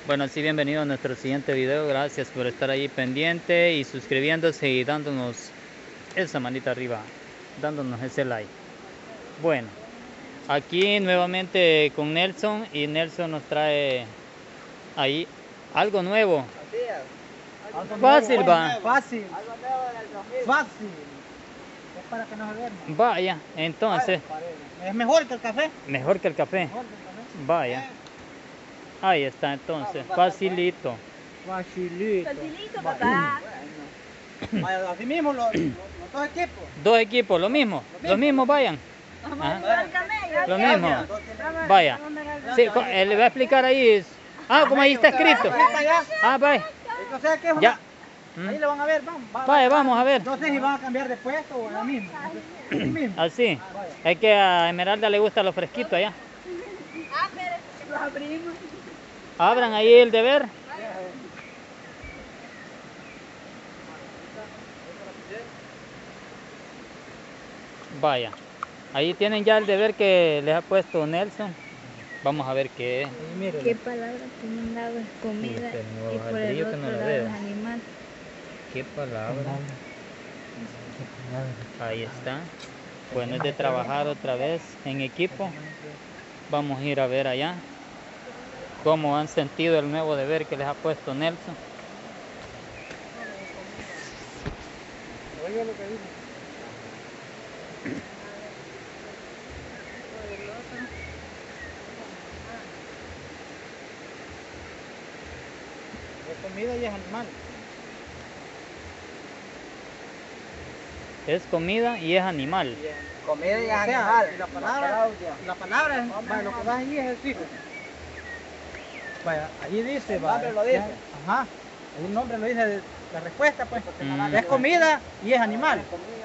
Bueno, sí, bienvenido a nuestro siguiente video. Gracias por estar ahí pendiente y suscribiéndose y dándonos esa manita arriba, dándonos ese like. Bueno, aquí nuevamente con Nelson, y Nelson nos trae ahí algo nuevo. Fácil, va. Fácil. Algo nuevo del 2000. Fácil. Es para que no se duerma. Vaya, entonces, Es mejor que el café. mejor que el café. Mejor que el café. Vaya, ahí está entonces, facilito. Facilito. Facilito, papá. Vaya, así mismo los dos equipos. Dos equipos, lo mismo, los mismos vayan. Vamos Ajá. a jugar al camello. Lo mismo. Vaya. Sí, le va a explicar ahí. Como ahí está escrito. Vaya. O sea que Ya. ahí lo van a ver, Vaya, vamos a ver. No sé si van a cambiar de puesto o la misma. Así mismo. Así. Es que a Esmeralda le gusta lo fresquito allá. Pero lo abrimos. Abran ahí el deber. Vaya. Ahí tienen ya el deber que les ha puesto Nelson. Vamos a ver qué es. ¿Qué palabra por un lado es comida y por el otro lado es animal? ¿Qué palabra? Ahí está. Bueno, es de trabajar otra vez en equipo. Vamos a ir a ver allá cómo han sentido el nuevo deber que les ha puesto Nelson. Oiga lo que dice. Es comida y es animal. Es comida y es animal. Comida y O sea, animal. La palabra es, vaya, lo que va ahí es el cifre. Vaya, ahí dice, El nombre lo dice. Ajá, ahí el nombre lo dice de la respuesta, pues. Mm. Es comida y es animal.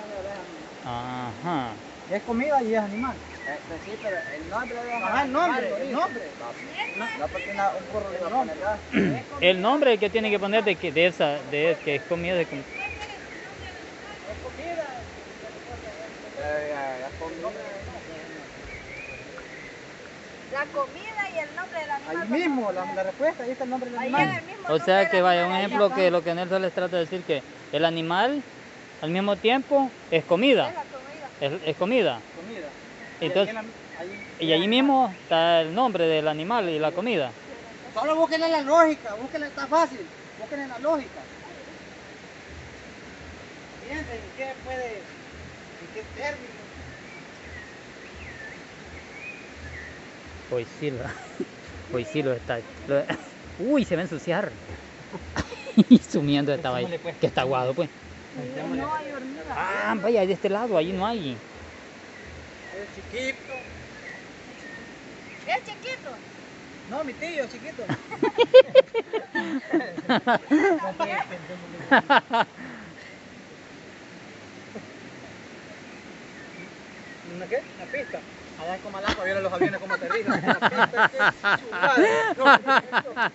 Ajá. Es comida y es animal. Sí, pero el nombre de Ajá, el nombre, el nombre. No porque un burro le va a poner nada. El nombre que tiene que poner de que que es comida de Es comida. La comida y el nombre del animal. Ahí mismo, la respuesta, ahí está el nombre del Ahí animal. en el mismo O sea nombre que del vaya, un animal, ahí ejemplo está. que lo que Nelson les trata de decir, que el animal al mismo tiempo es comida. Es la comida. Es comida. Comida. Entonces, ahí y allí mismo está el nombre del animal y la comida. solo búsquenle la lógica, búsquenle, está fácil, búsquenle la lógica. Piensen en qué puede, en qué término. Hoy sí lo está. Uy, se va a ensuciar. Y sumiendo estaba ahí. Que está aguado, pues. No hay hormigas. Vaya, de este lado, ahí no hay. Es chiquito. Es chiquito. No, mi tío, chiquito. ¿Una qué? Una pista. Allá en Comalapa vieron los aviones como aterrizan. Una pista, qué chulada.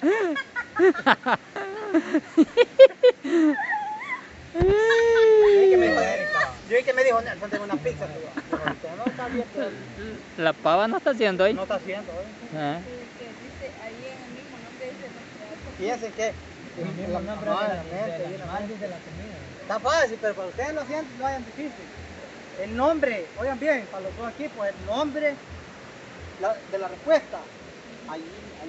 Yo vi que me dijo Nelson, tengo una pizza. No está bien, pero La pava no está haciendo ahí. no está haciendo. Ah. Que dice ahí en el mismo nombre dice nuestra Fíjense que el nombre del animal dice la comida. Está fácil, pero para ustedes lo sienten, no hayan difícil. El nombre, oigan bien, para los dos equipos, el nombre de la respuesta. Ahí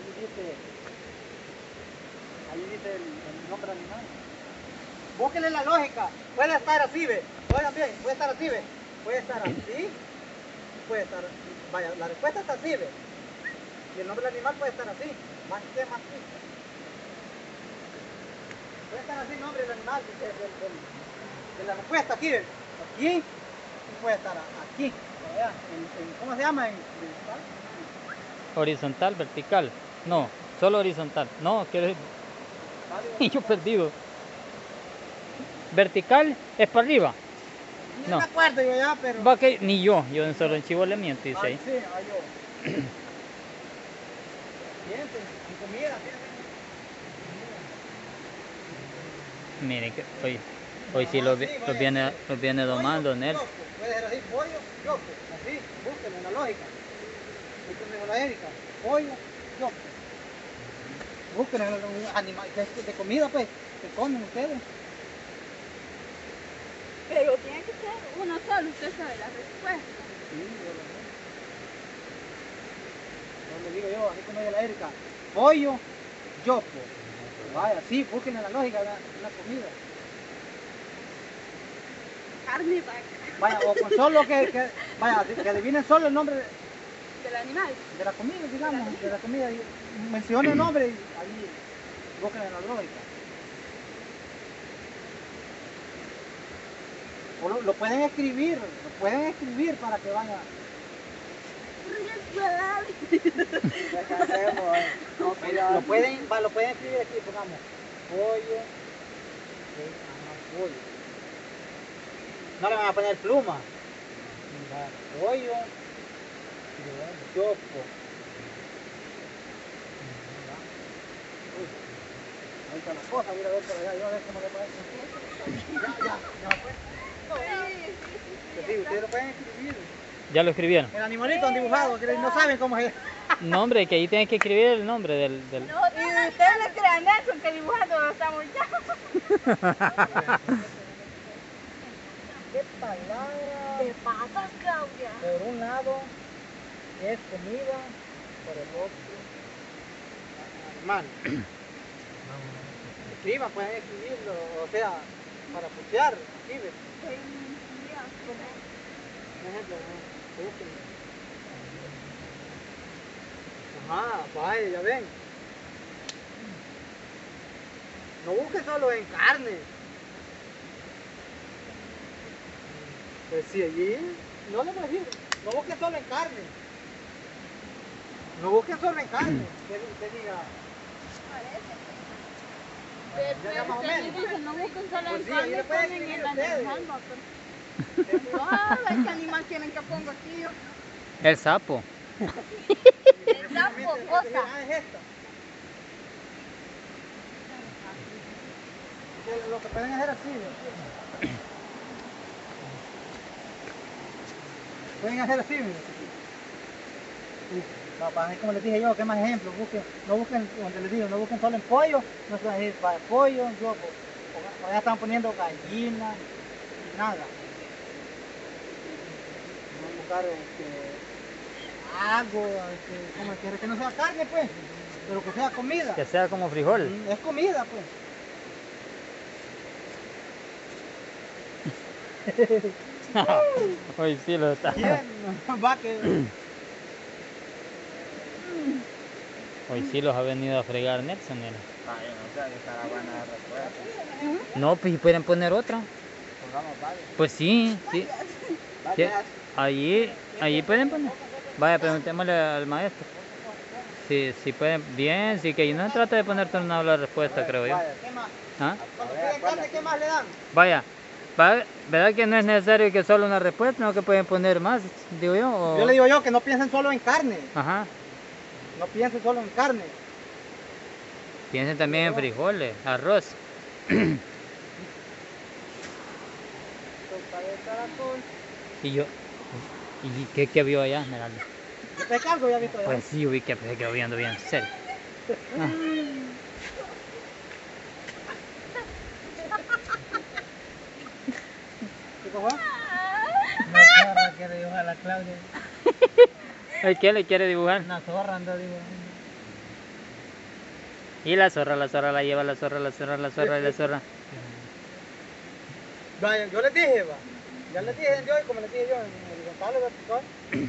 dice el nombre animal. Búsquenle la lógica. Puede estar así, ve. Oigan bien, puede estar así, ve. Puede estar así. Puede estar. Vaya, la respuesta está así, ve. Y el nombre del animal puede estar así. Más que más pista. Puede estar así el nombre del animal, de la respuesta aquí, ve. Aquí. Y puede estar aquí. Allá, ¿cómo se llama? Horizontal, vertical. No, solo horizontal. No, que yo perdido. Vertical es para arriba. No me acuerdo yo ya, pero. Va que ni yo solo en Chivo le miento, dice ahí. Sí, ahí yo. Piensen, en comida, piensen. Miren que hoy sí los viene domando Nelson. Puede ser así, pollo, yoke, así, búsquenlo en la lógica. Esto me dijo la Erika, pollo, yoke. Busquen un animal de comida, pues, que comen ustedes. Pero tiene que ser uno solo, usted sabe la respuesta. Sí, yo lo sé. Yo le digo yo, así como ella la Erika, pollo, yopo. Vaya, sí, busquen la lógica de la comida. Carne vaca. Vaya, o con solo vaya, que adivinen solo el nombre Del animal. de la comida, digamos, de la comida. Y mencione el nombre y ahí busquen la lógica. O lo pueden escribir para que vaya. Lo pueden escribir aquí, pongamos pollo, pollo. No le van a poner pluma. Pollo, yopo. Ahí está la cosa, voy a ver por allá, yo a ver cómo le parece. Ya, pues. Sí, ustedes lo pueden escribir. Ya lo escribieron. El animalito han dibujado, que no saben cómo es. No, hombre, que ahí tienen que escribir el nombre del... No, y ustedes le crean eso, que dibujando lo estamos ya. ¿Qué palabra? ¿Qué pasa, Claudia? Por un lado es comida, por el otro animal. Escriban, pueden escribirlo, o sea, para putear, escriben. Un ejemplo, busquen. Ajá, vaya, ya ven. No busquen solo en carne. Pues sí, allí no le voy a decir, no busquen solo en carne. No busquen solo en carne, que usted diga. Ya más o menos. Dicen, no busquen solo Pues en sí, ahí carne, le pueden ponen escribir el ustedes. animal, no, pero... Ay, ¿qué animal quieren que ponga aquí? El sapo. El sapo, cosa. Ah, es esta. Lo que pueden hacer así. Pueden hacer así, miren. No, para como les dije yo, que más ejemplos, no busquen, donde les digo, no busquen solo en pollo, no se van a decir para pollo, yo, o ya están poniendo gallina, nada. Vamos a buscar algo, como que no sea carne, pues, pero que sea comida. Que sea como frijol. Es comida, pues. Hoy sí lo está. ¿Quién va que... Hoy sí los ha venido a fregar Nelson, mira. Ah, yo no sé, estará buena la respuesta. No, pues si pueden poner otra. Pongamos varios. Pues sí, sí. Sí, allí pueden poner. Vaya, preguntémosle al maestro. Si pueden, bien, sí, que no se trata de poner tornado la respuesta, creo yo. Vaya, ¿qué más? ¿Ah? Cuando piden carne, ¿qué más le dan? Vaya, ¿verdad que no es necesario que solo una respuesta, no que pueden poner más, digo yo? O... Yo le digo yo que no piensen solo en carne. Ajá. No piensen solo en carne. Piensen también en frijoles, arroz. Sopa de caracol. Y yo, ¿y qué vio allá, Esmeralda? ¿Qué pescado ya he visto allá? Pues sí, vi que se quedó viendo bien serio. Ah. ¿Qué cosa? Una zorra quiere dibujar a la Claudia. ¿El qué le quiere dibujar? Una zorra anda dibujando. Y la zorra la lleva, la zorra, y la zorra. Vaya, yo les dije, va. Ya les dije yo, y como les dije yo, en horizontal, vertical.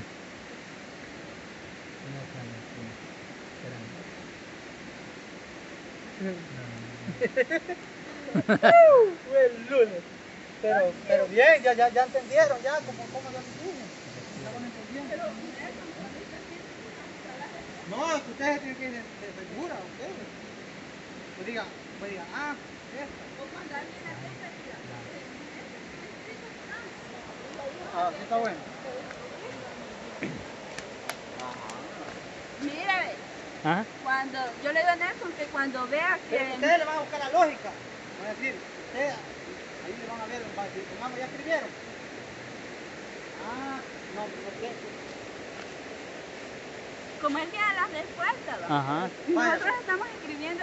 Fue el lunes. Pero bien, ya entendieron, ya, como ya les dije. Ya van entendiendo. No, es que ustedes tienen que ir de segura, ustedes. Pues diga, esta. Ah, sí está bueno. Mire, Ajá. cuando yo le digo a Nelson que cuando vea Pero que... ustedes le van a buscar la lógica. Van a decir, ustedes, ahí le van a ver, van a decir, pongamos, ya escribieron. Ah, no pienso. Como él tiene las respuestas, ¿va? Ajá. Nosotros estamos escribiendo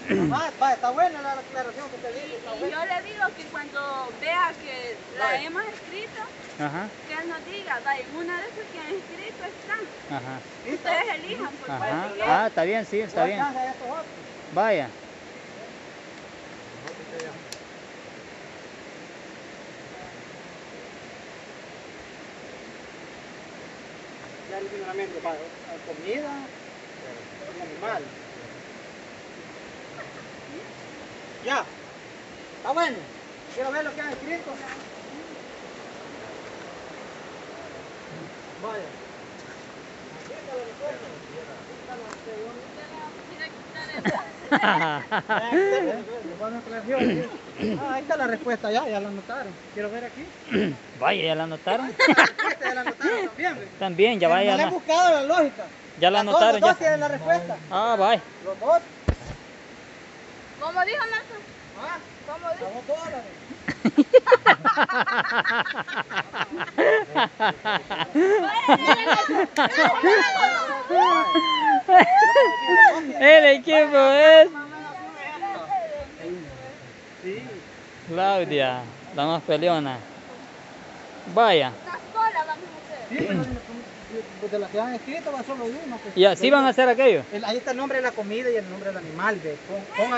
Mamá, vaya, está buena la aclaración que te dice, está Y buena. yo le digo que cuando vea que la Vale. hemos escrito, Ajá, que él nos diga, vaya, en una de esas que han escrito están. ajá, Ustedes elijan, por ajá. favor. Ah, está bien, sí, está bien. Alcanza estos otros. Vaya. Ya originalmente, vaya, comida, un animal. Ya, está bueno. Quiero ver lo que han escrito. Vaya. Aquí está la respuesta. Ahí está la respuesta ya la anotaron. Quiero ver aquí. Vaya, ¿ya la anotaron? Esta ya la anotaron también. ¿ve? También, ya No vaya. le he buscado la lógica. Ya la Las dos, anotaron, Los dos ya. tienen la respuesta. Ah, vaya. Los dos. ¿Cómo dijo Nato? Ah, ¿Cómo dijo? los dólares. El equipo es Sí. Claudia, la más peleona. Vaya. Una sola vamos a hacer. Sí, pero pues de las que han escrito va solo uno. Pues. Y así van a hacer aquello. Ahí está el nombre de la comida y el nombre del animal. Ve. Ponga,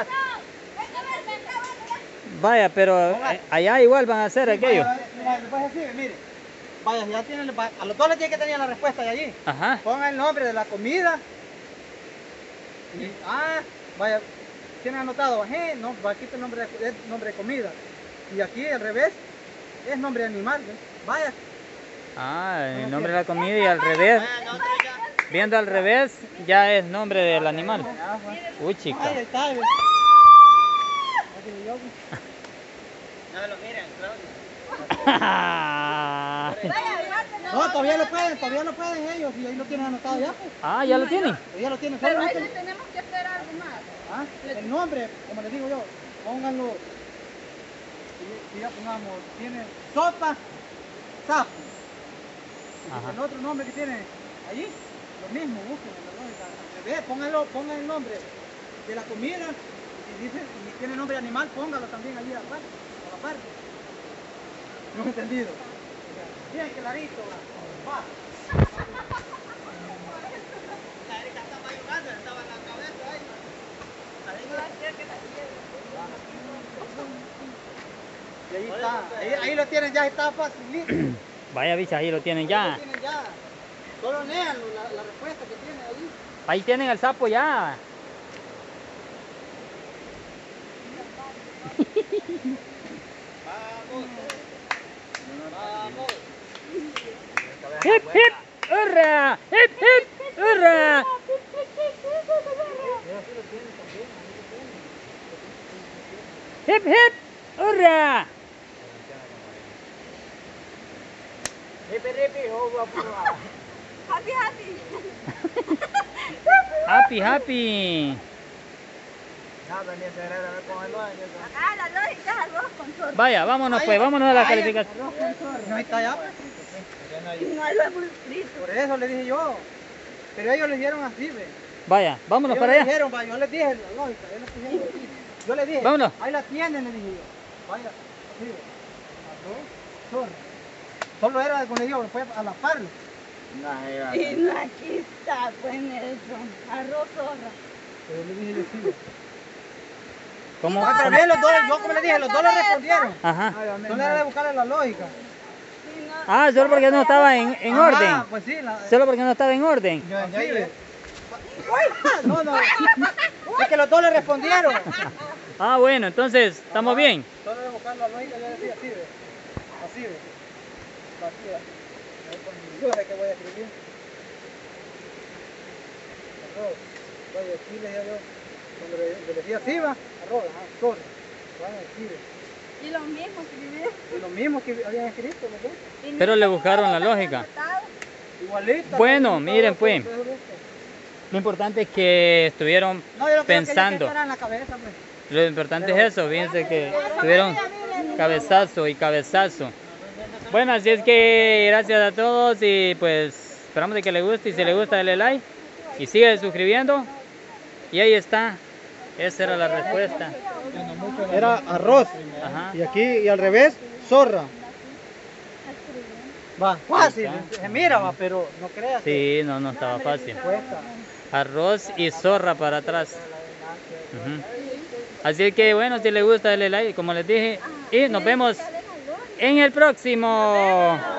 Vaya, pero allá igual van a hacer aquello. Después así, mire. Vaya, ya tienen, a los dos les tiene que tener la respuesta de allí. Ajá. Ponga el nombre de la comida. Y, vaya, tienen anotado, no, aquí está el nombre de comida. Y aquí al revés es nombre de animal. ¿Ve? Vaya. Ah, el nombre de la comida y al revés. Vaya, nosotros ya. Viendo al revés ya es nombre del animal. Ya, pues. Uy, chica. Ahí está. ¿Ve? No lo miren, No, todavía lo pueden ellos y ahí lo tienen anotado ya. Pues. Ah, ¿ya lo tienen? Todavía lo tienen. Pero ahí solamente le tenemos que hacer algo más. el nombre, como les digo yo, pónganlo. Si ya pongamos, tiene sopa, sapo. Ajá. El otro nombre que tiene allí, lo mismo, busquen la lógica. Al revés, pongan el nombre de la comida. Y dice, si tiene nombre de animal, póngalo también allí aparte, a la parte. No he entendido. Bien clarito, va. La Erika estaba ayudando, estaba en la cabeza ahí. Y ahí está, ahí lo tienen, ya está facilito. Vaya, bicha, ahí lo tienen ya. Ahí lo tienen ya. Solo léanlo, la respuesta que tiene ahí. Ahí tienen el sapo ya. Vamos. Vamos. Hip, hip, hurra. Hip, hip, hurra. Hip, hip, hurra. Happy, happy. Happy, happy. Acá la lógica es arroz con torta. Vaya, vámonos pues, vámonos a la calificación. No, ahí está ya. No lo hemos escrito. Por eso le dije yo. Pero ellos le dijeron así, ve. Vaya, vámonos Ellos para le allá. dijeron, va, yo les dije la lógica, ellos les dijeron así. Yo les dije, Vámonos. ahí la tienen, le dije yo. Vaya, así, ve. Arroz, zorra. Solo era cuando yo fue a la par. Y no, aquí está, pues Nelson. Arroz zorra. Pero le dije yo sí, ve. ¿Cómo? Ah, pero bien, los dos, yo como le dije, los dos le respondieron. Ajá. Solo era de buscarle la lógica. Si no, Ah, solo porque no estaba en Ajá, orden. pues sí, Solo porque no estaba en orden. yo así, ve. No, no. Es que los dos le respondieron. Ah, bueno, entonces, ¿estamos Ajá. bien? Solo de buscar la lógica, yo decía así, ve. Así, ve. Así, ve. Ahí por mi Dios, es que voy a escribir. Arroz. Voy a decir, le decía yo. Cuando le decía así, va. Arroz, ajá, zorra. Van a decir, ve. y lo mismo escribir. Y lo mismo que habían escrito, los dos. Y Pero ni le siquiera buscaron la lo habían lógica. anotado. Igualita. Bueno, todo, miren, todo, pues. todo esto. Lo importante es que estuvieron No, yo lo creo pensando. que ya en la cabeza, pues. Lo importante es eso, fíjense que tuvieron cabezazo y cabezazo. Bueno, así es que gracias a todos y pues esperamos de que les guste y si les gusta dale like y sigue suscribiendo. Y ahí está Esa era la respuesta. Era arroz. Ajá. Y aquí, y al revés, zorra. Va, fácil, se mira, va, pero no creas que Sí, no estaba fácil. cuesta. Arroz y zorra para atrás. Ujú. Así que bueno, si les gusta, denle like, como les dije. Y nos vemos en el próximo.